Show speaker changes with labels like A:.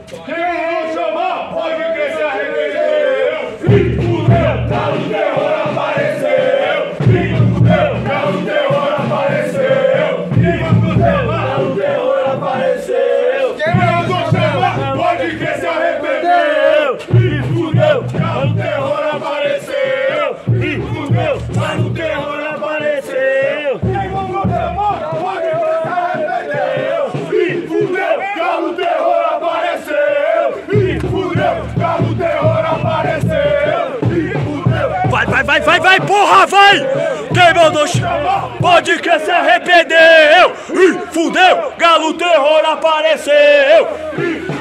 A: Quem não chamar, pode crer, se arrependeu. Ih, fudeu, Galo Terror apareceu. Ih, fudeu, Galo Terror apareceu. Ih, fudeu, Galo Terror apareceu. Quem não chamar, pode crer, se arrependeu. Ih, fudeu, Galo Terror apareceu. Ih, fudeu, Galo Terror apareceu. Quem não chamar, pode crer, se arrependeu. Ih, fudeu, Galo Terror apareceu. Ih, fudeu, Galo Terror apareceu. Ih, fudeu.
B: Vai, porra, vai! Quem mandou chamar, pode que se arrependeu! Ih, fudeu, Galo Terror apareceu!
A: Ih,